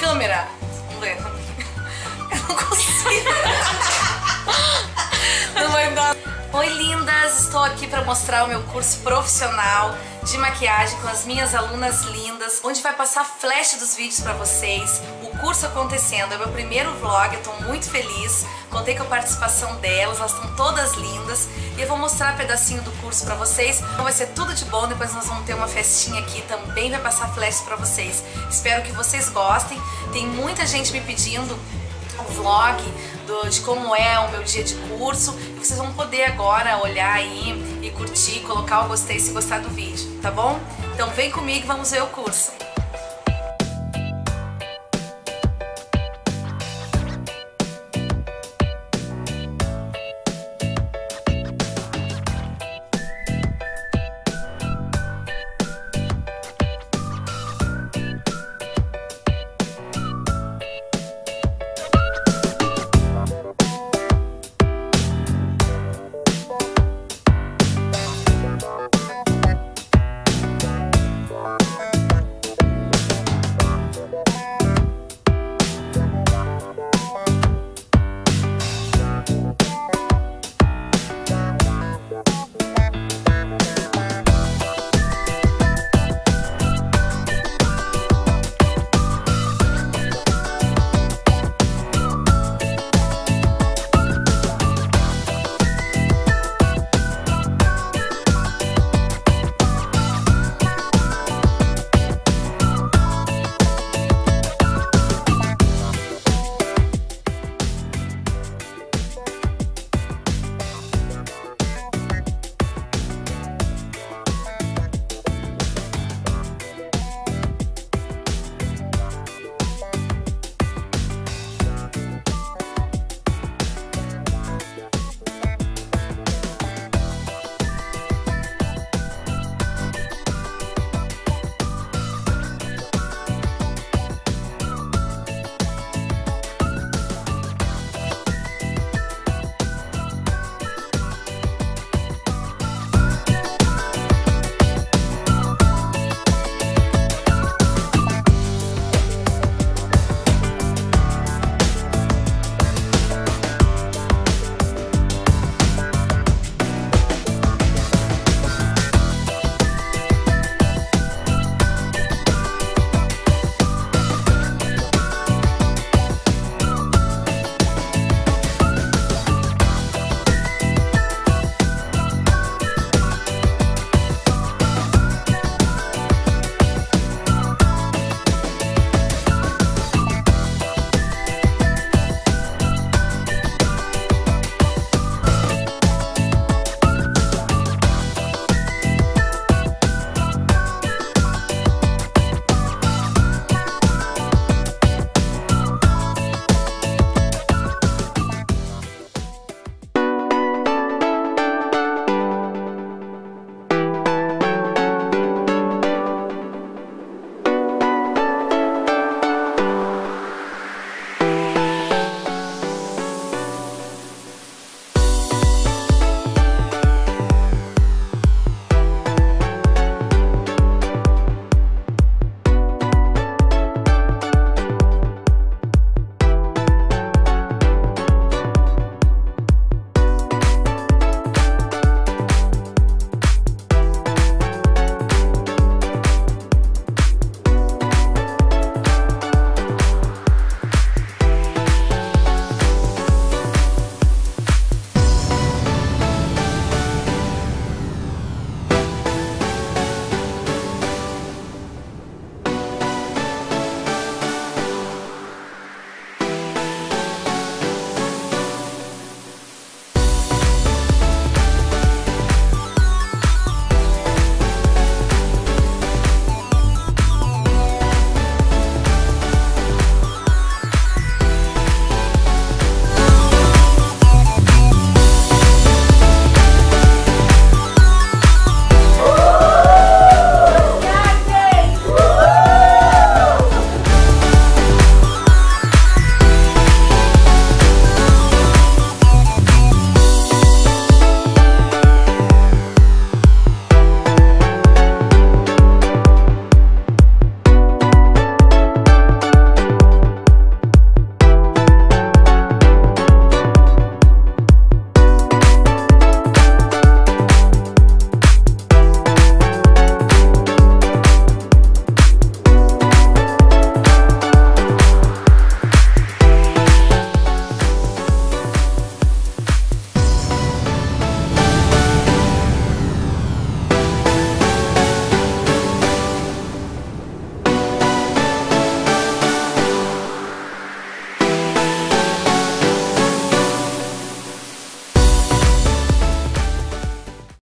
câmera. Vamos ver. Eu não consigo. Não vai dar. Oi, lindas! Estou aqui para mostrar o meu curso profissional de maquiagem com as minhas alunas lindas, onde vai passar flash dos vídeos para vocês, o curso acontecendo, é meu primeiro vlog, eu tô muito feliz, contei com a participação delas, elas estão todas lindas e eu vou mostrar um pedacinho do curso para vocês, então vai ser tudo de bom, depois nós vamos ter uma festinha aqui, também vai passar flash para vocês, espero que vocês gostem, tem muita gente me pedindo um vlog de como é o meu dia de curso e vocês vão poder agora olhar aí e curtir, colocar o gostei se gostar do vídeo, tá bom? Então vem comigo e vamos ver o curso.